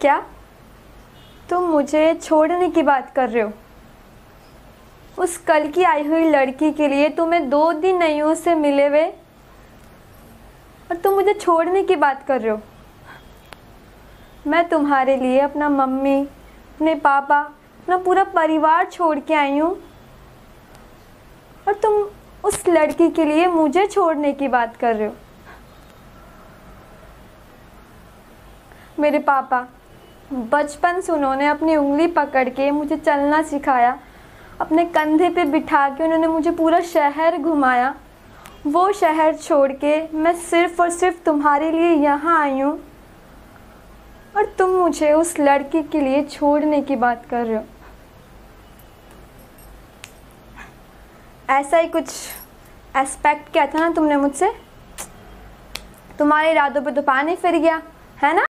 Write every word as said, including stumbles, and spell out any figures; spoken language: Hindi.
क्या तुम मुझे छोड़ने की बात कर रहे हो? उस कल की आई हुई लड़की के लिए तुम्हें दो दिन नहीं उससे मिले हुए और तुम मुझे छोड़ने की बात कर रहे हो? मैं तुम्हारे लिए अपना मम्मी, अपने पापा, अपना पूरा परिवार छोड़ के आई हूँ और तुम उस लड़की के लिए मुझे छोड़ने की बात कर रहे हो। मेरे पापा बचपन से उन्होंने अपनी उंगली पकड़ के मुझे चलना सिखाया, अपने कंधे पे बिठा के उन्होंने मुझे पूरा शहर घुमाया। वो शहर छोड़ के मैं सिर्फ़ और सिर्फ तुम्हारे लिए यहाँ आई हूँ और तुम मुझे उस लड़की के लिए छोड़ने की बात कर रहे हो। ऐसा ही कुछ एक्सपेक्ट किया था ना तुमने मुझसे? तुम्हारे इरादों पे तो पानी फिर गया है ना।